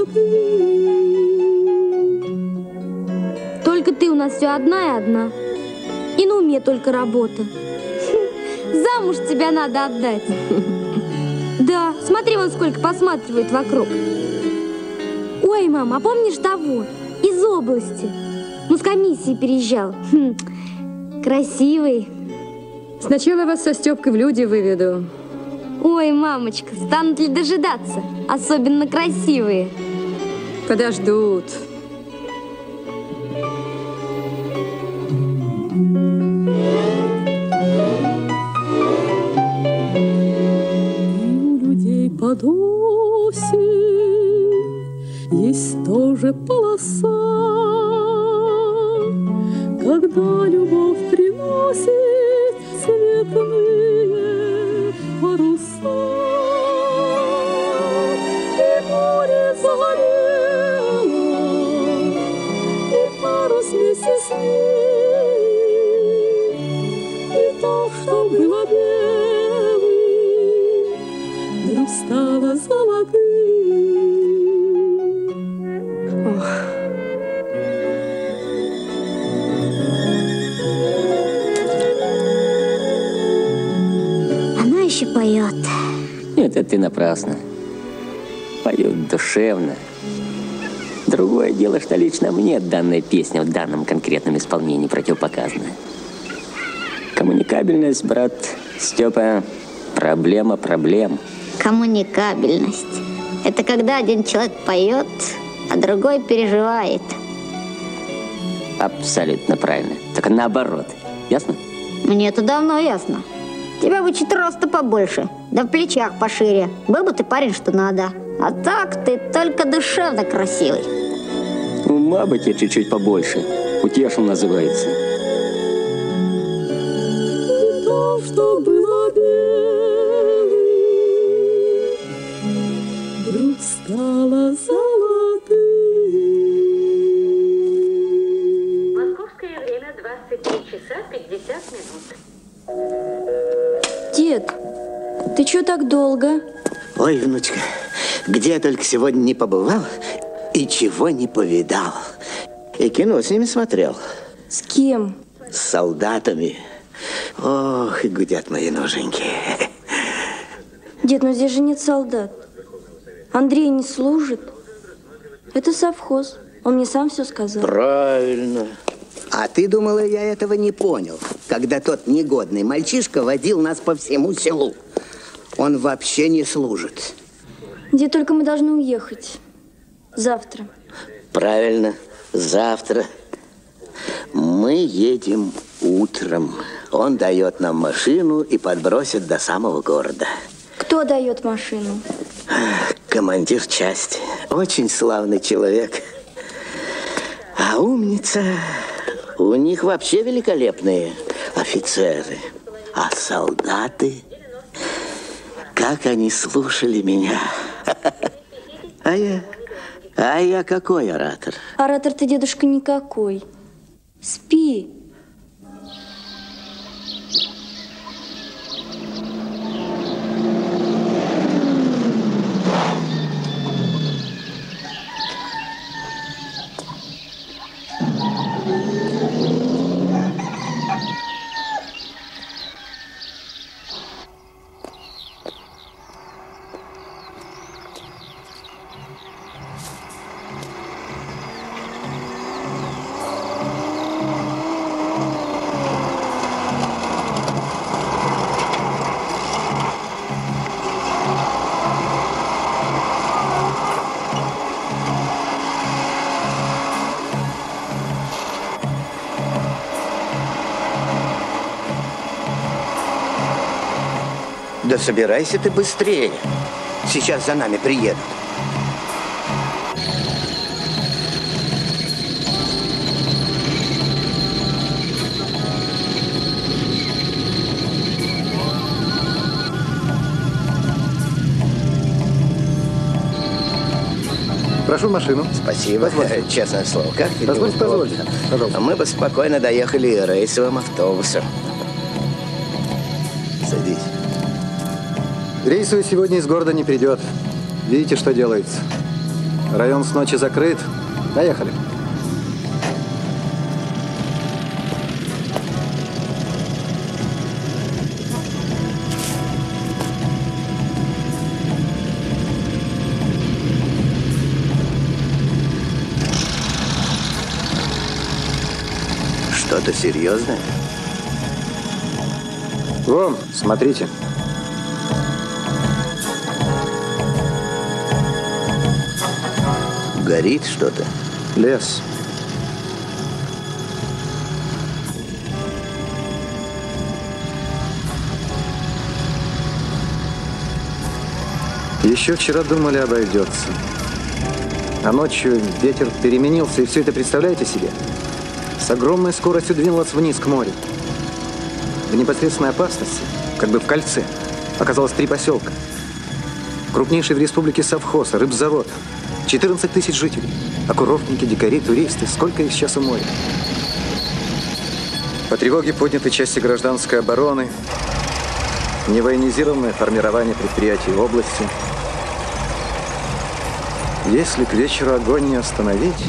золотым. Только ты у нас все одна и одна. И на уме только работа. Замуж тебя надо отдать. Да, смотри, вон сколько посматривает вокруг. Ой, мама, а помнишь того? Из области. Ну, с комиссии переезжал. Красивый. Сначала вас со Степкой в люди выведу. Ой, мамочка, станут ли дожидаться? Особенно красивые. Подождут. Под осень есть тоже полоса, когда любовь приносит цветные паруса. И море загорело, и парус вместе с ним, и то, что было белым, стало золотым. Ох. Она еще поет. Нет, это ты напрасно. Поет душевно. Другое дело, что лично мне данная песня в данном конкретном исполнении противопоказана. Коммуникабельность, брат Степа, проблема проблем. Коммуникабельность. Это когда один человек поет, а другой переживает. Абсолютно правильно. Только наоборот. Ясно? Мне это давно ясно. Тебя бы чуть роста побольше, да в плечах пошире. Был бы ты парень, что надо. А так ты только душевно красивый. Ума бы тебе чуть-чуть побольше. Утешил называется. И то, что было белым, вдруг стало золотым. Московское время 23 часа 50 минут. Дед, ты чё так долго? Ой, внучка, где я только сегодня не побывал и чего не повидал. И кино с ними смотрел. С кем? С солдатами. Ох, и гудят мои ноженьки. Дед, ну здесь же нет солдат. Андрей не служит. Это совхоз. Он мне сам все сказал. Правильно. А ты думала, я этого не понял, когда тот негодный мальчишка водил нас по всему селу. Он вообще не служит. Где только мы должны уехать? Завтра. Правильно, завтра. Мы едем утром. Он дает нам машину и подбросит до самого города. Кто дает машину? Командир части. Очень славный человек. А умница. У них вообще великолепные офицеры. А солдаты, как они слушали меня. А я какой оратор? Оратор ты, дедушка, никакой. Спи. Да собирайся ты быстрее. Сейчас за нами приедут. Прошу машину. Спасибо. Честное слово. Как ты Позвольте, позвольте. Пожалуйста. Мы бы спокойно доехали рейсовым автобусом. Садись. Рейсовый сегодня из города не придет. Видите, что делается? Район с ночи закрыт. Доехали. Что-то серьезное? Вон, смотрите. Горит что-то? Лес. Еще вчера думали, обойдется. А ночью ветер переменился, и все это, представляете себе? С огромной скоростью двинулась вниз к морю. В непосредственной опасности, как бы в кольце, оказалось 3 поселка. Крупнейший в республике совхоз, рыбзавод. 14 тысяч жителей. Оккурортники, дикари, туристы. Сколько их сейчас у моря? По тревоге подняты части гражданской обороны. Невоенизированное формирование предприятий в области. Если к вечеру огонь не остановить...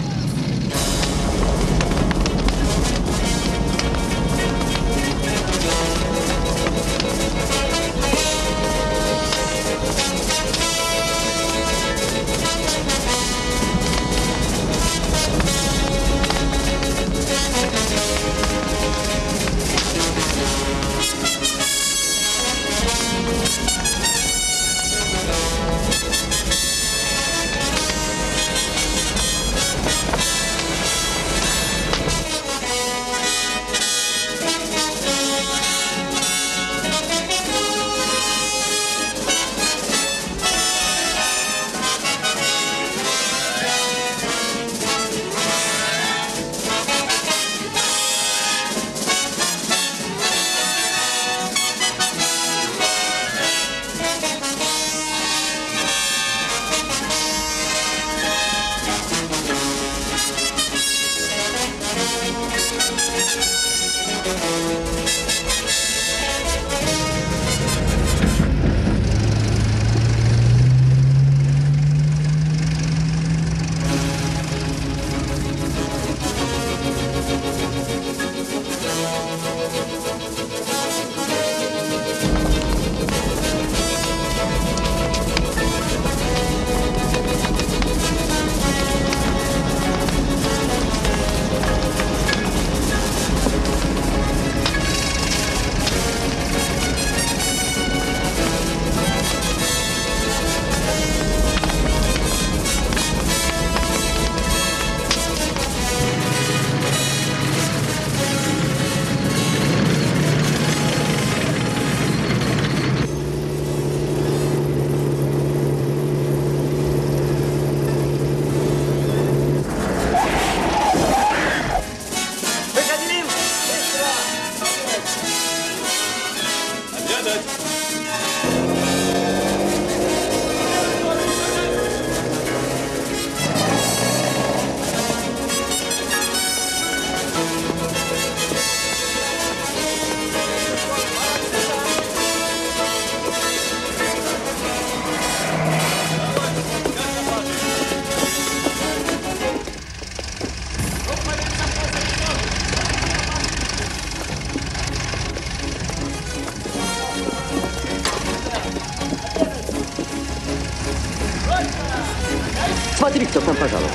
Смотри, кто к нам пожаловал.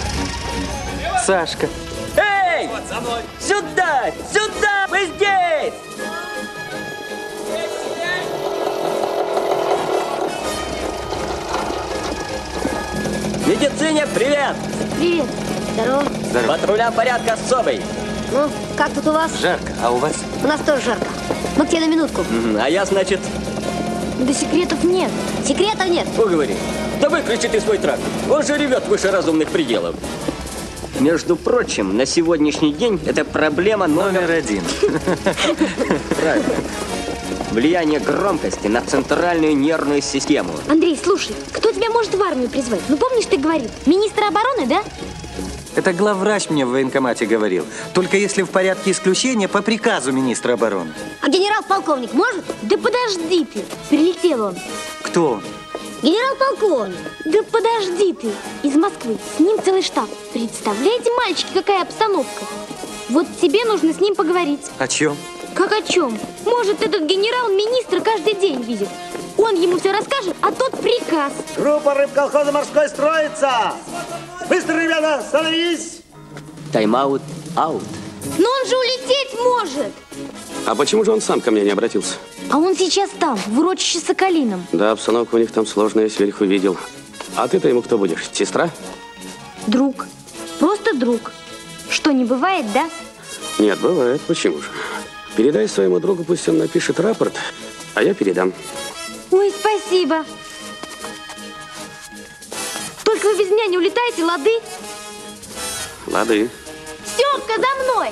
Сашка. Эй! Сюда! Сюда! Мы здесь! Медицине привет! Привет. Здорово. Здорово. Патрулям порядок особый. Ну, как тут у вас? Жарко. А у вас? У нас тоже жарко. Мы к тебе на минутку. А я, значит, Да секретов нет. Секретов нет. Уговори. Да выключи ты свой трактор. Он же ревет выше разумных пределов. Между прочим, на сегодняшний день это проблема номер один. Правильно. Влияние громкости на центральную нервную систему. Андрей, слушай, кто тебя может в армию призвать? Ну, помнишь, ты говорил, министр обороны, да? Это главврач мне в военкомате говорил. Только если в порядке исключения по приказу министра обороны. А генерал-полковник может? Да подожди ты. Прилетел он. Кто он? Генерал-полковник. Да подожди ты. Из Москвы. С ним целый штаб. Представляете, мальчики, какая обстановка? Вот тебе нужно с ним поговорить. О чем? Как о чем? Может, этот генерал министра каждый день видит. Он ему все расскажет, а тот приказ. Группа рыбколхоза «Морской» строится! Быстро, ребята, становись! Тайм-аут, аут. Но он же улететь может! А почему же он сам ко мне не обратился? А он сейчас там, в урочище с Соколином. Да, обстановка у них там сложная, я сверху видел. А ты-то ему кто будешь? Сестра? Друг. Просто друг. Что, не бывает, да? Нет, бывает. Почему же? Передай своему другу, пусть он напишет рапорт, а я передам. Ой, спасибо. Только вы без меня не улетаете, лады? Лады. Степка, за мной!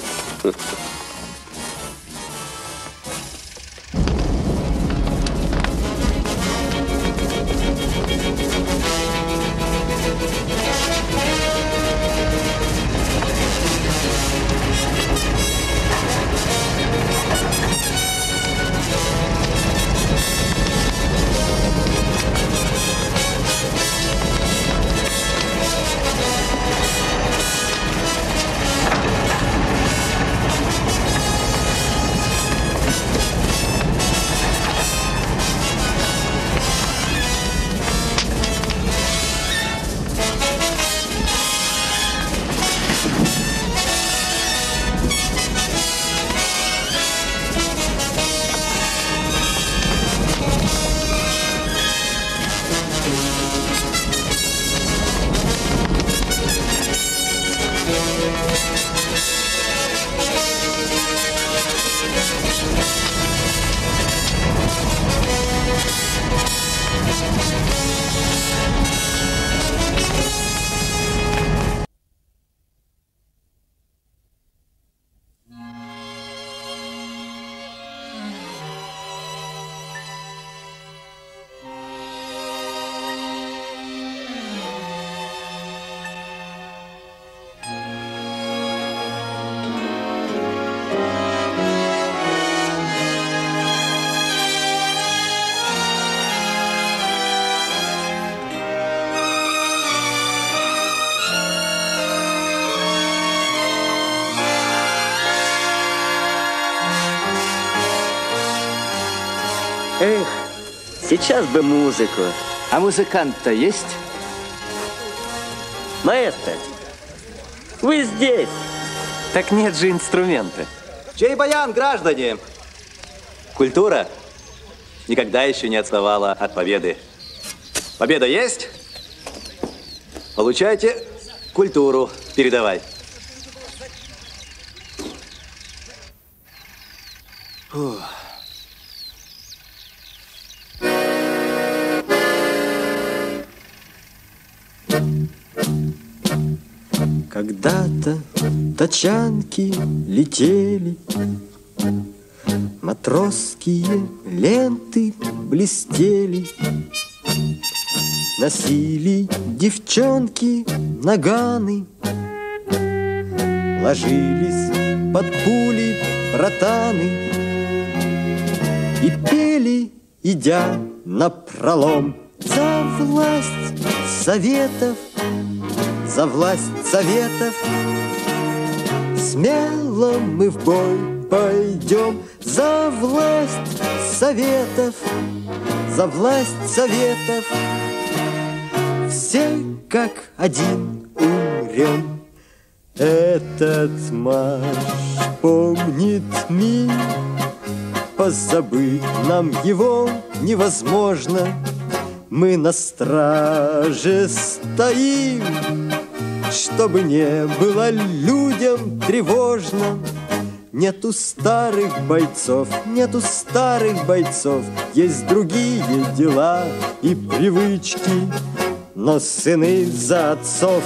Эх, сейчас бы музыку. А музыкант-то есть? Маэстро, вы здесь. Так нет же инструмента. Чей баян, граждане? Культура никогда еще не отставала от победы. Победа есть? Получайте культуру. Передавай. Фух. Когда-то тачанки летели, матросские ленты блестели, носили девчонки наганы, ложились под пули братаны и пели, идя напролом, за власть советов, за власть советов. Смело мы в бой пойдем за власть советов, за власть советов. Все как один умрем. Этот марш помнит мир, позабыть нам его невозможно. Мы на страже стоим, чтобы не было людям тревожно. Нету старых бойцов, нету старых бойцов, есть другие дела и привычки. Но сыны за отцов,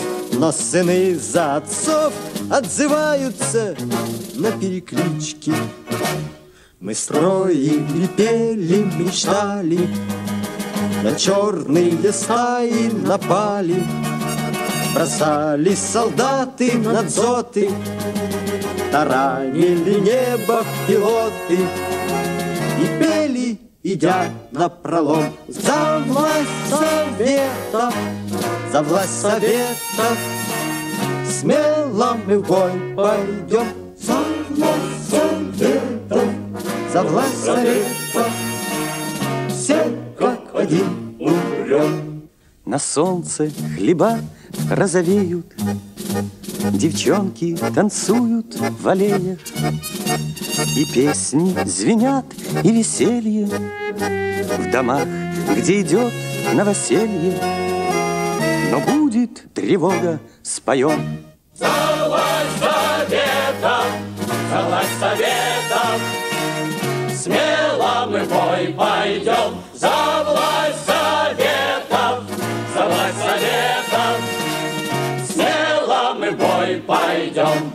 отзываются на переклички. Мы строили, пели, мечтали, на черные стаи напали. Бросались солдаты на дзоты, таранили небо пилоты и пели, идя напролом, за власть советов, за власть советов. Смело мы в бой пойдем, за власть советов, за власть советов. Все как один умрем. На солнце хлеба розовеют, девчонки танцуют в аллеях, и песни звенят, и веселье в домах, где идет новоселье. Но будет тревога, споем. За власть советов, за власть советов, смело мы в бой пойдем. За власть советов, за власть советов, смело мы в бой пойдем.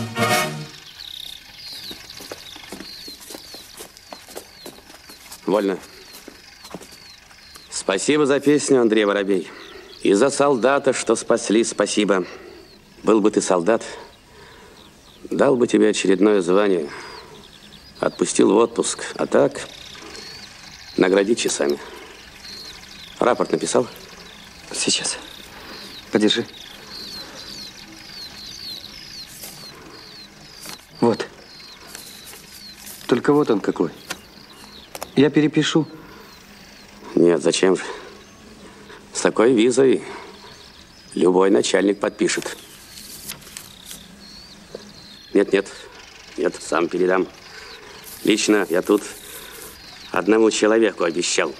Вольно. Спасибо за песню, Андрей Воробей. И за солдата, что спасли, спасибо. Был бы ты солдат, дал бы тебе очередное звание, отпустил в отпуск, а так наградить часами. Рапорт написал? Сейчас. Подержи. Вот. Только вот он какой. Я перепишу. Нет, зачем же? С такой визой любой начальник подпишет. Нет, сам передам. Лично я тут одному человеку обещал.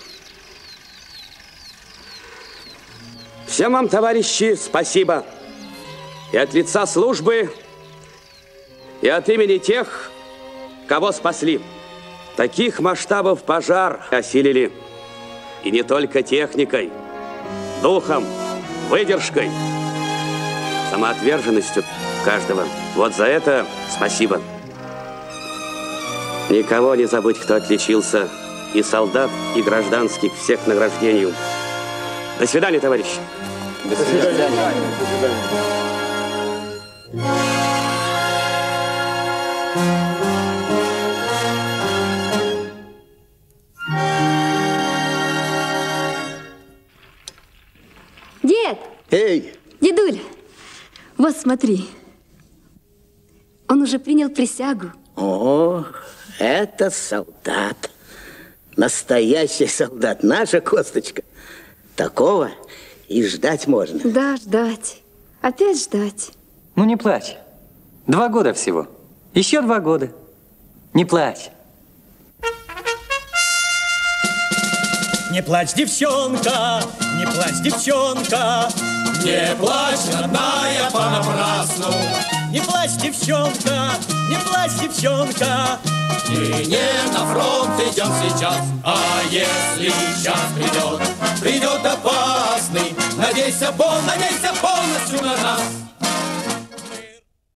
Всем вам, товарищи, спасибо. И от лица службы, и от имени тех, кого спасли. Таких масштабов пожар осилили. И не только техникой, духом, выдержкой, самоотверженностью каждого. Вот за это спасибо. Никого не забыть, кто отличился. И солдат, и гражданских, всех награждению. До свидания, товарищи. До свидания. Дед! Эй! Дедуля, вот смотри. Он уже принял присягу. О, это солдат. Настоящий солдат. Наша косточка. Такого и ждать можно. Да, ждать. Опять ждать. Ну, не плачь. 2 года всего. Еще 2 года. Не плачь. Не плачь, девчонка, не плачь, девчонка, не плачь, родная, понапрасну. Не плачь, девчонка, не плачь, девчонка. И не на фронт идем сейчас, а если час придет опасный, надейся полностью на нас.